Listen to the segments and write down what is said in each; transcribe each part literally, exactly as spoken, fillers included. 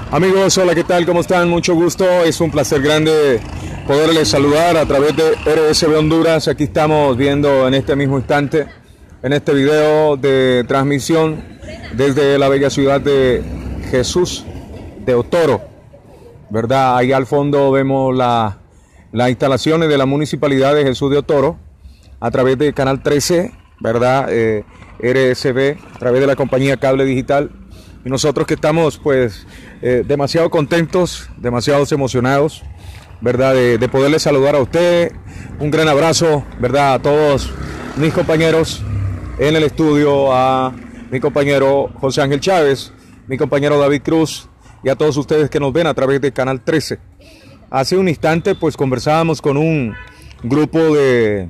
Amigos, hola, ¿qué tal? ¿Cómo están? Mucho gusto, es un placer grande poderles saludar a través de R S V Honduras. Aquí estamos viendo en este mismo instante, en este video de transmisión desde la bella ciudad de Jesús de Otoro, ¿verdad? Ahí al fondo vemos la, las instalaciones de la Municipalidad de Jesús de Otoro a través de Canal trece, ¿verdad? Eh, R S V, a través de la compañía Cable Digital. Y nosotros que estamos pues eh, demasiado contentos, demasiado emocionados, ¿verdad? De, de poderles saludar a usted. Un gran abrazo, ¿verdad? A todos mis compañeros en el estudio, a mi compañero José Ángel Chávez, mi compañero David Cruz y a todos ustedes que nos ven a través de Canal trece. Hace un instante pues conversábamos con un grupo de,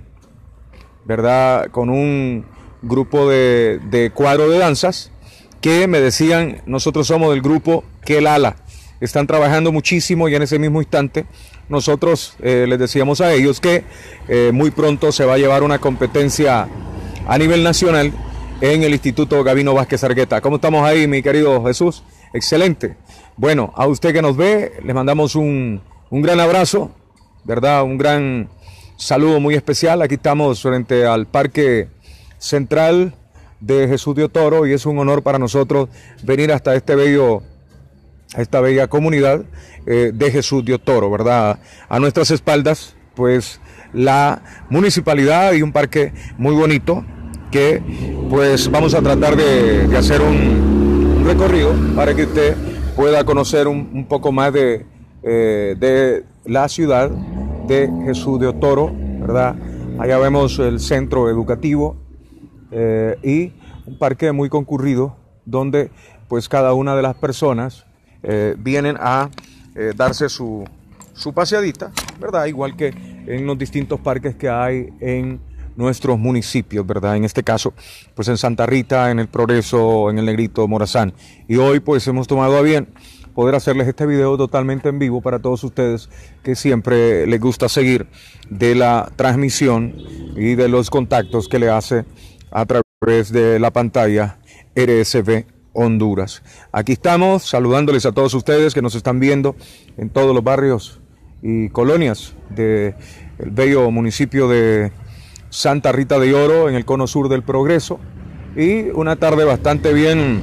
¿verdad? Con un grupo de, de cuadro de danzas, que me decían, nosotros somos del grupo Quelala, están trabajando muchísimo y en ese mismo instante nosotros eh, les decíamos a ellos que eh, muy pronto se va a llevar una competencia a nivel nacional en el Instituto Gabino Vázquez Argueta. ¿Cómo estamos ahí, mi querido Jesús? Excelente. Bueno, a usted que nos ve, les mandamos un, un gran abrazo, ¿verdad? Un gran saludo muy especial. Aquí estamos frente al Parque Central de Jesús de Otoro y es un honor para nosotros venir hasta este bello, esta bella comunidad eh, de Jesús de Otoro, ¿verdad? A nuestras espaldas, pues la municipalidad y un parque muy bonito que pues vamos a tratar de, de hacer un, un recorrido para que usted pueda conocer un, un poco más de, eh, de la ciudad de Jesús de Otoro, ¿verdad? Allá vemos el centro educativo. Eh, y un parque muy concurrido donde pues cada una de las personas eh, vienen a eh, darse su, su paseadita, ¿verdad? Igual que en los distintos parques que hay en nuestros municipios, ¿verdad? En este caso, pues en Santa Rita, en El Progreso, en El Negrito, Morazán. Y hoy pues hemos tomado a bien poder hacerles este video totalmente en vivo para todos ustedes que siempre les gusta seguir de la transmisión y de los contactos que le hace a través de la pantalla R S V Honduras. Aquí estamos saludándoles a todos ustedes que nos están viendo en todos los barrios y colonias del bello municipio de Santa Rita de Oro, en el cono sur del Progreso. Y una tarde bastante bien,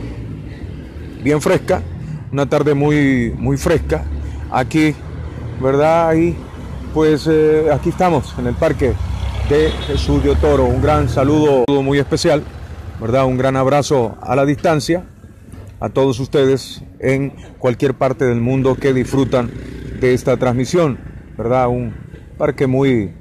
bien fresca, una tarde muy, muy fresca aquí, ¿verdad? Y pues eh, aquí estamos en el parque de Jesús de Otoro. Un gran saludo muy especial, ¿verdad? Un gran abrazo a la distancia a todos ustedes en cualquier parte del mundo que disfrutan de esta transmisión, ¿verdad? Un parque muy,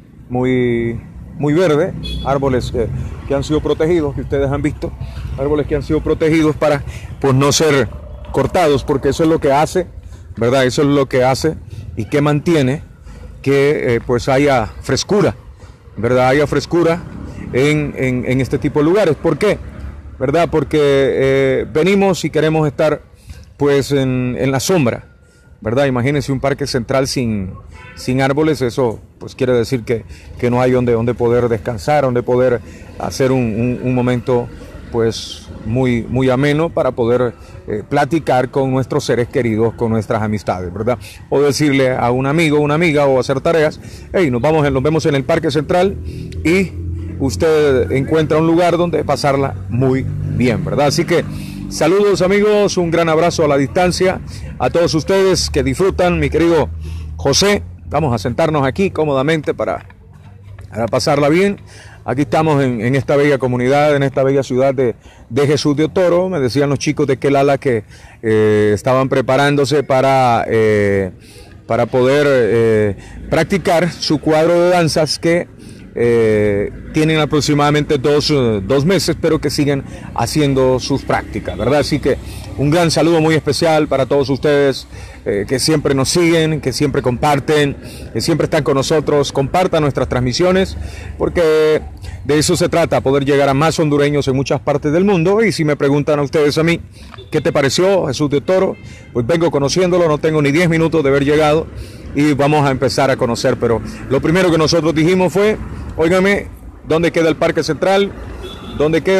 muy, muy verde, árboles que, que han sido protegidos, que ustedes han visto, árboles que han sido protegidos para pues no ser cortados, porque eso es lo que hace, ¿verdad? Eso es lo que hace y que mantiene que eh, pues haya frescura, ¿verdad? Haya frescura en, en, en este tipo de lugares. ¿Por qué? ¿Verdad? Porque eh, venimos y queremos estar pues en, en la sombra, ¿verdad? Imagínense un parque central sin, sin árboles, eso pues quiere decir que, que no hay donde, donde poder descansar, donde poder hacer un, un, un momento pues muy, muy ameno para poder eh, platicar con nuestros seres queridos, con nuestras amistades, ¿verdad? O decirle a un amigo, una amiga, o hacer tareas, hey, nos vamos, nos vemos en el Parque Central y usted encuentra un lugar donde pasarla muy bien, ¿verdad? Así que saludos, amigos, un gran abrazo a la distancia a todos ustedes que disfrutan. Mi querido José, vamos a sentarnos aquí cómodamente para, para pasarla bien. Aquí estamos en, en esta bella comunidad, en esta bella ciudad de, de Jesús de Otoro. Me decían los chicos de Quelala que eh, estaban preparándose para, eh, para poder eh, practicar su cuadro de danzas que eh, tienen aproximadamente dos, dos meses, pero que siguen haciendo sus prácticas, ¿verdad? Así que un gran saludo muy especial para todos ustedes eh, que siempre nos siguen, que siempre comparten, que siempre están con nosotros. Compartan nuestras transmisiones, porque de eso se trata, poder llegar a más hondureños en muchas partes del mundo. Y si me preguntan a ustedes a mí, ¿qué te pareció Jesús de Otoro? Pues vengo conociéndolo, no tengo ni diez minutos de haber llegado y vamos a empezar a conocer. Pero lo primero que nosotros dijimos fue, óigame, ¿dónde queda el Parque Central? ¿Dónde queda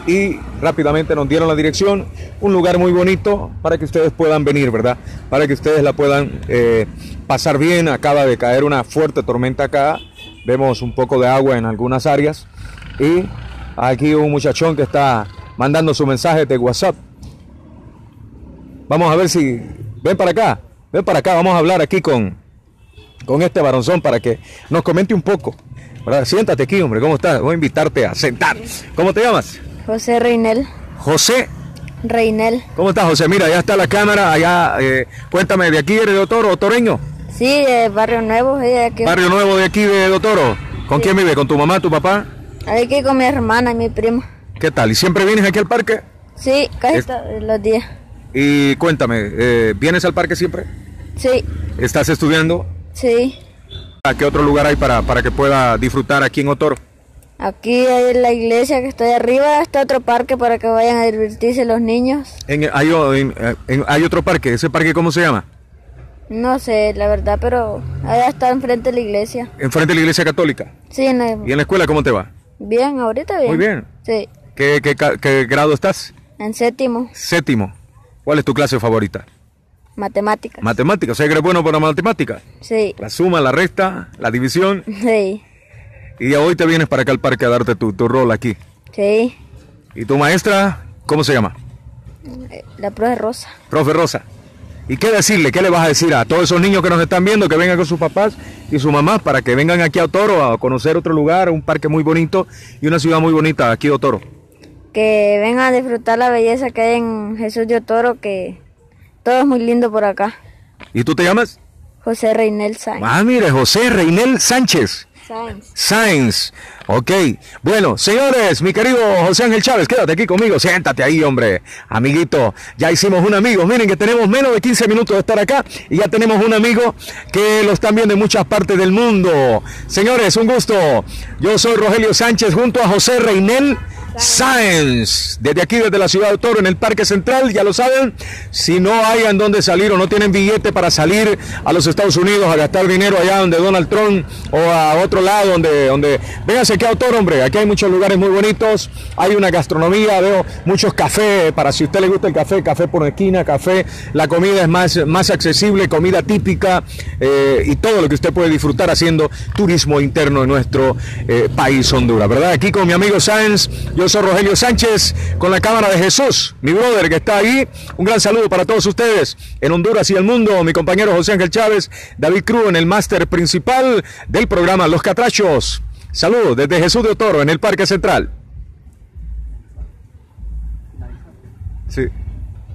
y rápidamente nos dieron la dirección, un lugar muy bonito para que ustedes puedan venir, ¿verdad? Para que ustedes la puedan eh, pasar bien. Acaba de caer una fuerte tormenta acá, vemos un poco de agua en algunas áreas y aquí un muchachón que está mandando su mensaje de WhatsApp. Vamos a ver si... Ven para acá, ven para acá, vamos a hablar aquí con, con este varonzón para que nos comente un poco. ¿Verdad? Siéntate aquí, hombre, ¿cómo estás? Voy a invitarte a sentar. ¿Cómo te llamas? José Reinel. José. Reinel. ¿Cómo estás, José? Mira, allá está la cámara, allá, eh, cuéntame, ¿de aquí eres de Otoro, otoreño? Sí, de Barrio Nuevo. Sí, de aquí. Barrio Nuevo de aquí de Otoro. ¿Con Sí. quién vive? ¿Con tu mamá, tu papá? Aquí con mi hermana y mi primo. ¿Qué tal? ¿Y siempre vienes aquí al parque? Sí, casi Es- todos los días. Y cuéntame, eh, ¿vienes al parque siempre? Sí, ¿Estás estudiando? sí. ¿A qué otro lugar hay para, para que pueda disfrutar aquí en Otoro? Aquí hay la iglesia que está de arriba. Está otro parque para que vayan a divertirse los niños. En- hay, o- en- en- hay otro parque, ¿ese parque cómo se llama? No sé, la verdad, pero allá está enfrente de la iglesia. Enfrente de la iglesia católica. Sí, en la- ¿Y en la escuela cómo te va? bien, ahorita bien. Muy bien. Sí, ¿Qué, qué, ca- qué grado estás? en séptimo, Séptimo. ¿Cuál es tu clase favorita? matemáticas. Matemáticas. O sea, que eres bueno para matemáticas. Sí, La suma, la resta, la división. sí, Y ya hoy te vienes para acá al parque a darte tu, tu rol aquí. sí. ¿Y tu maestra, cómo se llama? Eh, La profe Rosa. Profe Rosa. ¿Y qué decirle? ¿Qué le vas a decir a todos esos niños que nos están viendo, que vengan con sus papás y sus mamás para que vengan aquí a Otoro a conocer otro lugar, un parque muy bonito y una ciudad muy bonita aquí de Otoro? Que vengan a disfrutar la belleza que hay en Jesús de Otoro, que todo es muy lindo por acá. ¿Y tú te llamas? José Reinel Sáenz. Ah, mire, José Reinel Sánchez. Sáenz. Sáenz. Ok. Bueno, señores, mi querido José Ángel Chávez, quédate aquí conmigo. Siéntate ahí, hombre. Amiguito, ya hicimos un amigo. Miren que tenemos menos de quince minutos de estar acá y ya tenemos un amigo que lo están viendo en muchas partes del mundo. Señores, un gusto. Yo soy Rogelio Sánchez junto a José Reinel Sáenz, desde aquí, desde la ciudad de Otoro, en el Parque Central. Ya lo saben, si no hayan dónde salir o no tienen billete para salir a los Estados Unidos a gastar dinero allá donde Donald Trump o a otro lado donde, donde vénganse aquí a Otoro, hombre. Aquí hay muchos lugares muy bonitos, hay una gastronomía, veo muchos cafés, para si a usted le gusta el café, café por esquina, café, la comida es más, más accesible, comida típica eh, y todo lo que usted puede disfrutar haciendo turismo interno en nuestro eh, país Honduras, ¿verdad? Aquí con mi amigo Sáenz, yo soy Rogelio Sánchez, con la cámara de Jesús, mi brother que está ahí. Un gran saludo para todos ustedes en Honduras y el mundo. Mi compañero José Ángel Chávez, David Cruz en el máster principal del programa Los Catrachos. Saludos desde Jesús de Otoro en el Parque Central. Sí.